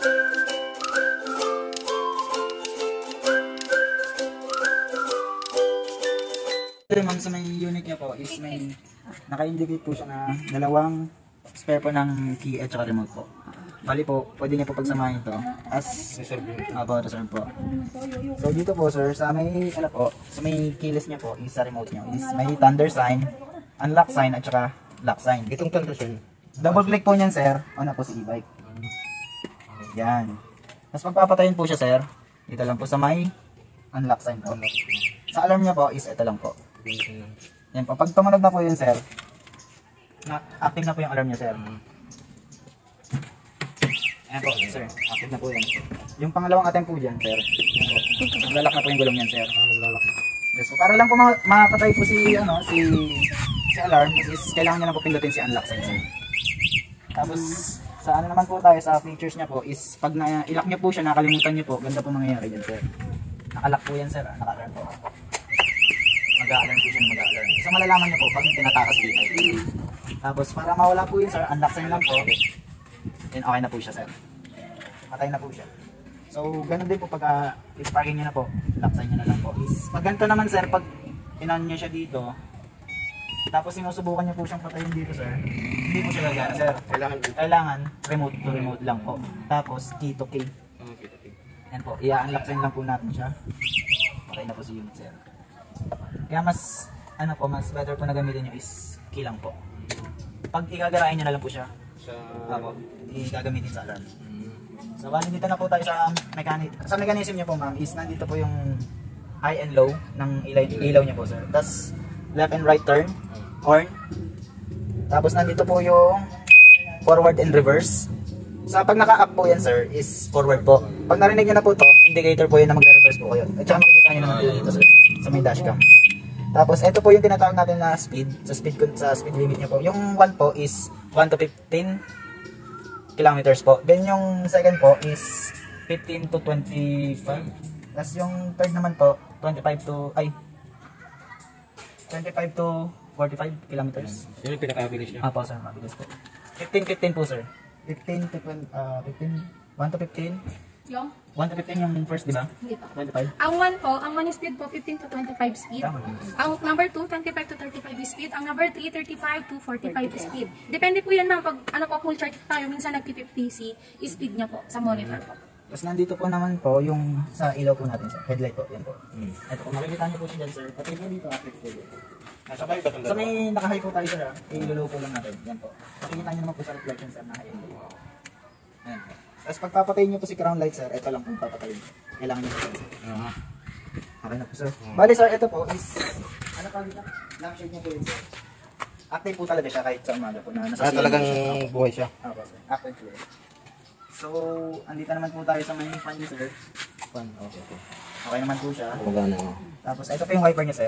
Ma'am, sa may unit niya po is may naka-indicate po siya na dalawang spare po ng key at saka remote po. Bali po, pwede niya po pagsamahin ito as reserve po. So dito po sir, sa may sa may keyless niya po is sa remote niya is may thunder sign, unlock sign at saka lock sign. Itong thunder sign. Double click po niyan sir, on na po si e-bike. Yan. Tapos pagpapatayin po siya sir, dito lang po sa may unlock sign po. Sa alarm niya po is ito lang po. Yan po, pag tumunog na po yun sir, active na po yung alarm niya sir. Ayan po sir, active na po yan. Yung pangalawang attempt po dyan sir, naglalak na po yung gulong yan sir. Yes po, para lang po makapatay po si alarm, is kailangan niya na po pindutin si unlock sign sir. Tapos sa ano naman po tayo sa features niya po is pag na-ilock niyo po siya, nakalimutan niyo po, ganda po mangyayari dyan sir. Nakalock po yan sir, naka-alarm po. Mag-a-alarm po siya, mag-a-alarm. So malalaman niyo po pag tinatakas dito. Tapos para mawala po yun sir, unlock sign lang po. Then okay na po siya sir. Patay na po siya. So ganun din po pag i-parking niyo na po, lock sign niyo na lang po. Is, pag ganito naman sir, pag inan niyo siya dito, tapos sinusubukan niyo po siyang patayin dito sir, hindi po siya gagana sir. Kailangan remote to remote lang po. Tapos key to key. Yan po, i-unlock sign lang po natin siya. Patay na po si unit sir. Kaya mas mas better po na gamitin nyo is key lang po. Pag igagarain nyo na lang po siya, igagamitin sa alarm. So bali dito na po tayo sa mechanism niya po ma'am is nandito po yung high and low ng ilaw niya po sir. Tapos left and right turn, horn. Tapos nandito po yung forward and reverse. Sa pag naka-up po yan sir is forward po. Pag narinig nyo na po to, indicator po yun na magre-reverse po kayo. At saka makikita nyo naman po dito sir, sa may dashcam. Tapos ito po yung tinatawag natin na speed, sa speed limit niya po. Yung 1 po is 1 to 15 kilometers po. Then yung second po is 15 to 25. Tapos yung third naman po 25 to 45 kilometers. Yun yung pinaka-abilis niya. Po sir, mabilis po. 15 po sir. 15 to 1 to 15. Yung? 1 to 15 yung first, di ba? Hindi pa. 25. Ang 1 po, ang 1 speed po, 15 to 25 speed. Ang number 2, 25 to 35 speed. Ang number 3, 35 to 45 speed. Depende po yan ma'am, pag po full charge tayo, minsan nagpi-50 speed niya po sa monitor po. Tapos nandito po naman po yung sa ilaw po natin, sir. Headlight po, yan po. Ito po, makikita niyo po siya dyan, sir. Pati po dito, active po yun. Nasabay ba itong Sa may nakahay po tayo, sir, ha? Iluluw po lang natin. Yan po. Makikita niyo naman po sa reflection, sir, na high. Yan po. Tapos pagpapatayin niyo po si crown light, sir, ito lang po papatayin. Kailangan niyo po, sir. Okay na po, sir. Bali, sir, ito po is, ano pa dito? Lampshade niya po yun, sir. Active po talaga siya kahit sa umaga po na nasa talagang buhay siya. Opo, sir. Active po. So, andito naman po tayo sa may fan niya, sir. Okay. Okay naman po siya. Magana. Tapos, ito po yung wiper niya, sir.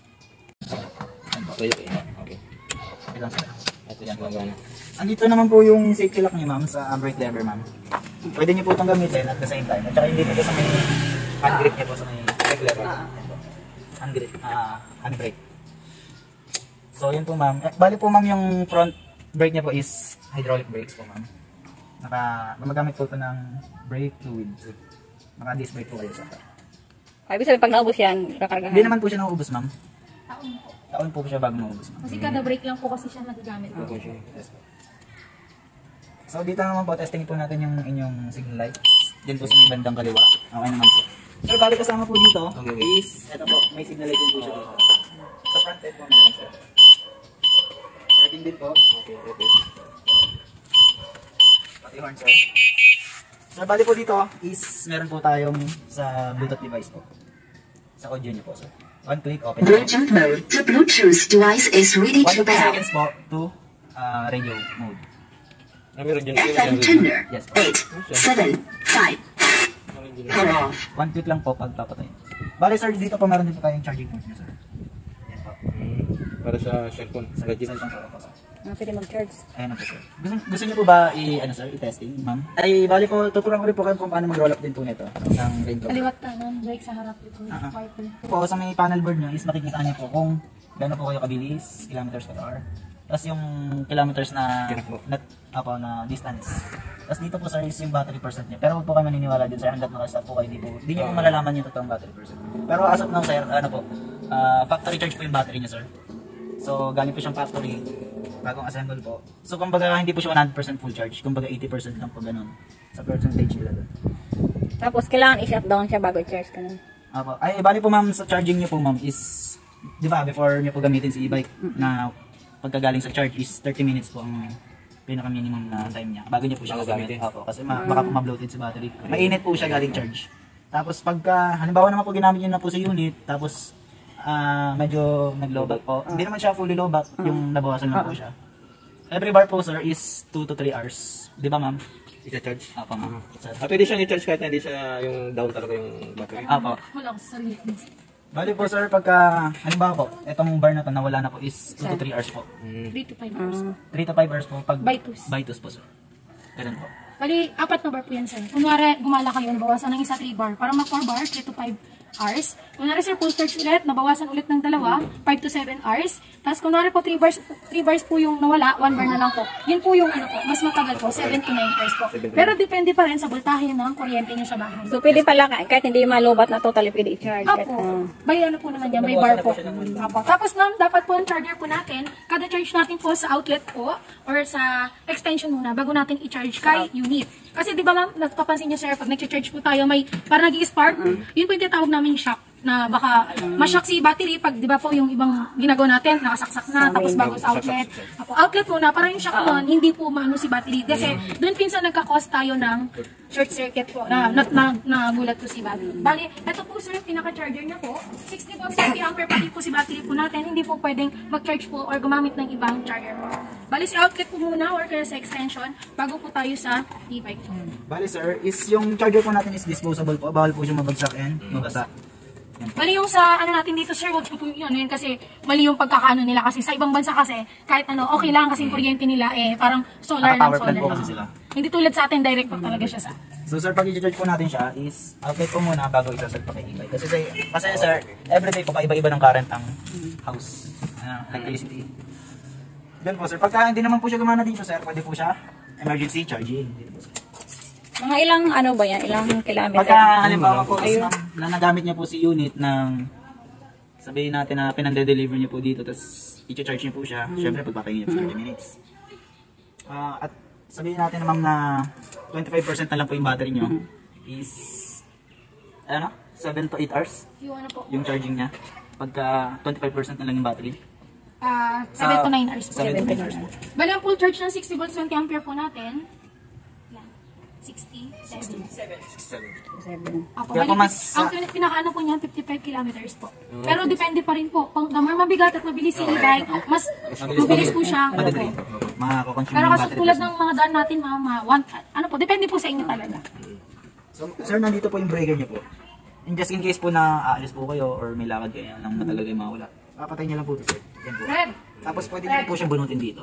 Okay. Ito lang, sir. Ito yan magana. Andito naman po yung safety lock niya, ma'am, sa brake lever, ma'am. Pwede niyo po itong gamitin at the same time. At saka hindi po sa may hand grip niya po sa may brake lever. Hand grip, hand brake. So, yun po, ma'am. Bali po, ma'am, yung front brake niya po is hydraulic brakes po, ma'am. Gumagamit po ito ng brake fluid. Naka-disc brake po kayo sa Ibig sabihin, pag naubos yan, kakargahan? Hindi naman po siya nauubos, ma'am. Taon po. Taon po siya bago nauubos, ma'am. Kasi kada break lang po kasi siya nagagamit po. Yes, po. So, dito naman po, testing po natin yung inyong signal light. Diyan po sa may bandang kaliwa. Okay naman po. Sir, bali kasama po dito is, ito po, may signal light din po siya dito. Sa front end po meron, sir. Working din po. Okay. Pati horn, sir. Sir, bali po dito is, meron po tayong sa Bluetooth device po. Sa audio niyo po, sir. One click, open. Bluetooth mode. The Bluetooth device is ready 1 to pair. seconds po to radio mode. FM tuner. Yes. 8, 7, 5. Power off. One click lang po pag papatayin. Bale sir, dito po meron din po tayong charging port niya, sir. Yan po. Para sa cellphone. Sa cellphone po, sir. Pwede mag-charge. Ayan na po, sir. Gusto niyo po ba i-testing, ma'am? Ay, bali po, tuturuan ko rin po kayo kung paano mag-roll up din po nito. Ng rain cover. Kaliwat kanan, brake sa harap dito. Wiper. Po, sa may panel board niyo is makikita niyo po kung gaano po kayo kabilis, kilometers per hour. Tapos yung kilometers na Tinakbo. na distance. Tapos dito po sir is yung battery percent niya. Pero huwag po kayo maniniwala din sir, hanggat nakastop po kayo, di niyo po malalaman yung totoong battery percent. Pero as of now sir, factory charge po yung battery niya sir. So galing po siyang factory, bagong assemble po. So kumbaga hindi po siya 100% full charge, kumbaga 80% lang po ganun sa percentage nila doon. Tapos kailangan i-shut down siya bago i-charge ka na. Ay, bali po ma'am, sa charging niyo po ma'am is, di ba, before niyo po gamitin si e-bike na pagkagaling sa charge is 30 minutes po ang pinaka-minimum na time niya. Bago niyo po siya gagamitin. Opo, kasi baka po ma-bloated si battery. Mainit po siya galing charge. Tapos pagka, halimbawa naman po ginamit niyo na po sa unit, tapos medyo nag-lowback po. Hindi naman siya fully lowback, yung nabawasan lang po siya. Every bar po sir is 2 to 3 hours. Di ba ma'am? I-charge. Apo ma'am. Pwede siyang i-charge kahit na hindi siya yung down talaga yung battery. Apo. Wala ko sa sarili. Bali po sir, pagka, halimbawa po, itong bar na to nawala na po is 2 to 3 hours po. 3 to 5 hours. 3 to 5 hours po pag By twos. by twos po sir. Ganun po. Bali, 4 na bar po yan, sir. Kunwari, gumala kayo, nabawasan ng isa 3 bar. Para mag 4 bar, 3 to 5 hours. Kunwari, sir, full charge ulit, nabawasan ulit ng dalawa, 5 to 7 hours. Tapos, kunwari po, 3 bars po yung nawala, 1 bar na lang po. Yun po yung, mas matagal po, 7 to 9 hours po. Pero, depende pa rin sa voltahe ng kuryente nyo sa bahay. So pwede pala kahit hindi malobat na totally pwede i-charge. Apo. May ano po naman yan, may bar po. Apo. Tapos ma'am, dapat po ang charger po natin, kada charge natin po sa outlet po or sa extension muna bago natin i-charge kay unit. Kasi di ba ma'am, napapansin niyo sir, pag nag-charge po tayo, may parang nag-i-spark, yun po yung tinatawag namin shock na baka ma-shock si battery pag di ba po yung ibang ginagawa natin, nakasaksak na, tapos bago sa outlet. Apo, outlet muna, parang yung shock nun, hindi po maano si battery. Kasi doon pinsan nagka-cause tayo ng short circuit po, nagulat po si battery. Bali, ito po sir, pinaka-charger niya po, 60 volts 50 ampere pati po si battery po natin, hindi po pwedeng mag-charge po or gumamit ng ibang charger po. Bali, si outlet po muna or kaya sa extension, bago po tayo sa e-bike po. Bali sir, is yung charger po natin is disposable po. Bawal po siya mabagsak and mabasa. Mali yung sa ano natin dito sir, wag po yun kasi mali yung pagkakaano nila kasi sa ibang bansa kasi kahit ano okay lang kasi yung kuryente nila parang solar lang, Naka-power plant solar po lang. kasi sila. Hindi tulad sa atin direct po talaga siya sa. So sir, pag i-charge po natin siya is outlet po muna bago isasag pa kay e-bike. Kasi sir, everyday po paiba-iba ng current ang house. Electricity. Then po sir, pagka hindi naman po siya gumana dito sir, pwede po siya emergency charging. Dito po sir. Mga ilang ano ba yan? Ilang kilometer? Pagka halimbawa po is na nagamit niya po si unit ng sabihin natin na pinande-deliver niyo po dito tapos i-charge niyo po siya. Syempre pagpapahingin niyo po 30 minutes. At sabihin natin naman na 25% na lang po yung battery niyo is 7 to 8 hours Yung ano po, yung charging niya. Pagka 25% na lang yung battery. 7 to 9 hours po. 7 to 9 hours po. Bali ang full charge ng 60 volts 20 ampere po natin. Yan. 67. Apo, Kaya po bali, mas- ang pinakaano po niyan 55 kilometers po. Pero depende pa rin po. Kung the more mabigat at mabilis si e-bike, mas mabilis po siya. Ano po. Madadrain. Makakonsume Pero yung kasi battery. tulad ng mga daan natin, ano po, depende po sa inyo talaga. So, sir, nandito po yung breaker niyo po. In just in case po na aalis po kayo or may lakad kayo nang matagal kayo mawala. Papatay niyo lang po ito, sir. Yan po. Red. Tapos pwede niyo po siyang bunutin dito.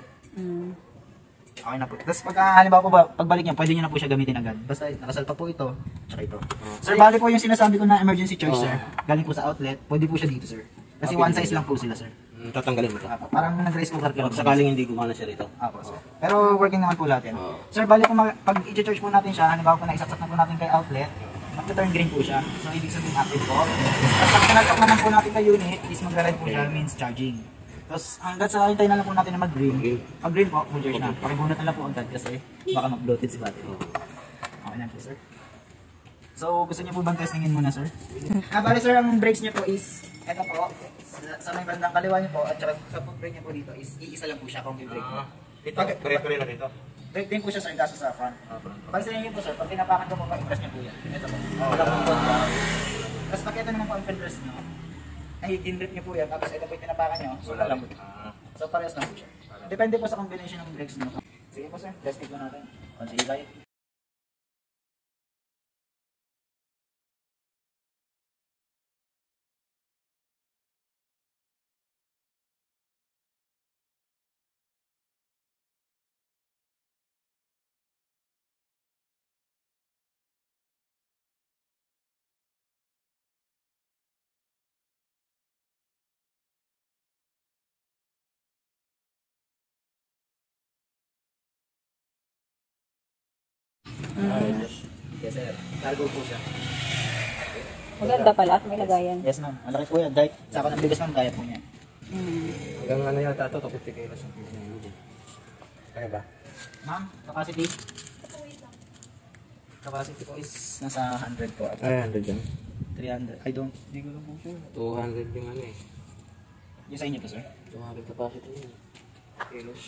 Okay na po. Tapos pag halimbawa po pagbalik niya, pwede niyo na po siya gamitin agad. Basta nakasalpa po ito, tsaka ito. Sir, bali po yung sinasabi ko na emergency charge, sir. Galing po sa outlet, pwede po siya dito, sir. Kasi one size lang po sila, sir. Tatanggalin mo ito. Parang nag-race cooker ka. Pag sakaling hindi gumana siya rito. Apo, sir. Pero working naman po lahat yan. Sir, bali po pag i-charge po natin siya, halimbawa po na isaksak na po natin kay outlet, mag-turn green po siya. So, ibig sabihin active po. Tapos pag pinagpak naman po natin kay unit, is mag-red po siya, means charging. Tapos hanggat sa hintay na lang po natin na mag-green. Pag green po, full charge na. Pakibunot na lang po agad kasi baka mag-bloated si battery. Okay na po, sir. So, gusto niyo po bang testingin muna, sir? Bali, sir, ang brakes niyo po is, eto po, sa may bandang kaliwa niyo po, at saka sa foot brake niyo po dito is, iisa lang po siya kung brake po. Dito, pare-pare na dito. Brake din po siya, sir, kaso sa front. Pag sa inyo po, sir, pag tinapakan ko po, pa-impress niyo po yan. Ito po. Wala po po. Tapos pag ito naman po ang press niyo, ay, in-grip niyo po yan, tapos ito po yung tinapakan niyo, so wala po. So, parehas lang po siya. Depende po sa combination ng brakes niyo. Sige po, sir, testing po natin. Kung sige, Yes sir. Cargo po siya. Maganda pala at may lagayan. Yes ma'am. Malaki po yan. Dahil saka ng bigas ma'am, kaya po niya. Hanggang ano yata ito, 50 kilos ang piso niya. Kaya ba? Ma'am, capacity? Capacity po is nasa 100 po. Ay, 100 yan. 300. I don't, hindi ko lang po sure. 200 yung ano eh. Yung sa inyo po sir? 200 capacity yun. Kilos.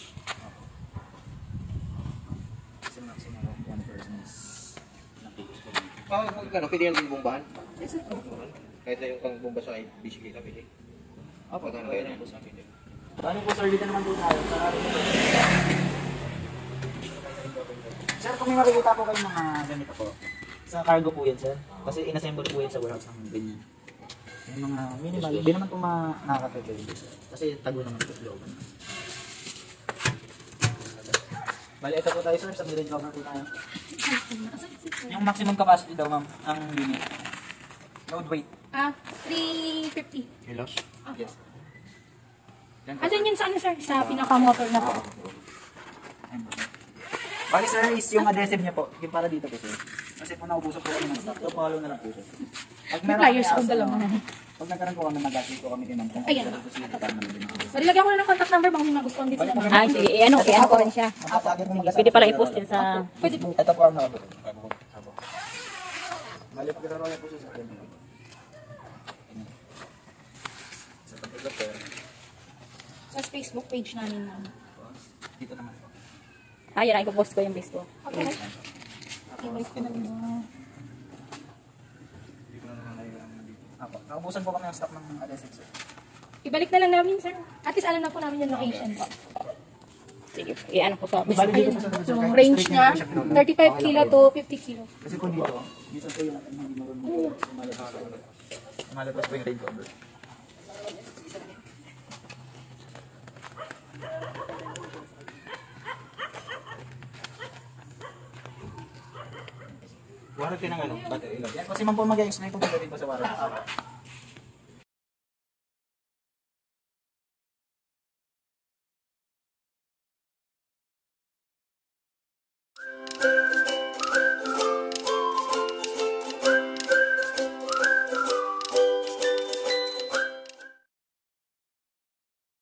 Kasi maximum of one person is nakikilos po. Ano, pwede yan yung bumbahan? Yes, sir. Kahit na yung pang bumba sa bisikleta, pwede. Opo, Magkano kaya kaya naman po po sa akin. Paano po sir, dito naman po tayo sa sir, kung may makikita po kayong mga ganito po, sa cargo po yan sir. Kasi inassemble po yan sa warehouse ng ganyan. Yung mga minimal, hindi naman po nakakatagay dito sir. Kasi tago naman po loob. Bali, ito po tayo sir, sa middle cover po tayo. Yung maximum capacity daw ma'am, ang unit. Load weight. 350. Kilos? Yes. Andun yun sa ano sir? Sa pinaka-motor na po. Bali sir, is yung adhesive niya po, yung para dito po sir. Kasi po naubusan po kami ng stock, so follow na lang po siya. Pag Yung pliers ko, dalawa na. Pag nagkaroon po kami, mag-update po kami din ng kung Ayan. ano po sila para naman din ako. So, nilagyan ko na ng contact number baka may magustuhan din sila. Ay, sige. Ano ko rin siya. Pwede pala i-post yun sa... Pwede po. Ito po ang nakabot. Bali, pagkakaroon niya po siya sa akin. Sa pagkakaroon po, Sa Facebook page namin ma'am. dito naman po. Ay, yan. Ipopost ko yung Facebook. Okay. Okay, balik ko na din. Dito na naman kayo ang dito. Apo, nakabusan po kami ng stock ng adhesive sir. Ibalik na lang namin sir. At least alam na po namin yung location po. Sige. I-ano ko sa... Bali, dito po sa sir. Yung kahit range straight niya, po siya pinunod. 35 kilo to 50 kilo. Kasi po dito po yung hindi marunong sumalabas po yung rain cover. Warranty ng ano? Battery lang. Yan, kasi man po mag-explain kung gagawin po sa warranty.